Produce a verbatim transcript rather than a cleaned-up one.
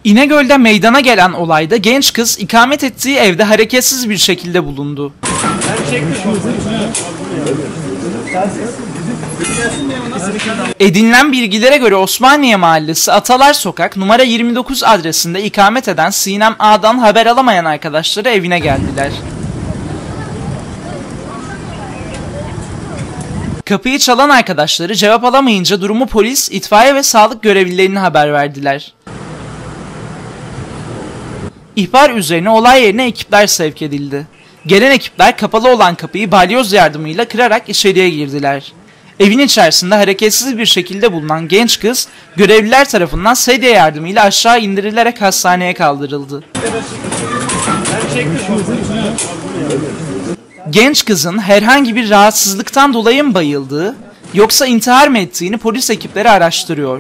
İnegöl'de meydana gelen olayda genç kız ikamet ettiği evde hareketsiz bir şekilde bulundu. Edinilen bilgilere göre Osmaniye Mahallesi Atalar Sokak numara yirmi dokuz adresinde ikamet eden Sinem A'dan haber alamayan arkadaşları evine geldiler. Kapıyı çalan arkadaşları cevap alamayınca durumu polis, itfaiye ve sağlık görevlilerine haber verdiler. İhbar üzerine olay yerine ekipler sevk edildi. Gelen ekipler kapalı olan kapıyı balyoz yardımıyla kırarak içeriye girdiler. Evin içerisinde hareketsiz bir şekilde bulunan genç kız, görevliler tarafından sedye yardımıyla aşağı indirilerek hastaneye kaldırıldı. Genç kızın herhangi bir rahatsızlıktan dolayı mı bayıldığı, yoksa intihar mı ettiğini polis ekipleri araştırıyor.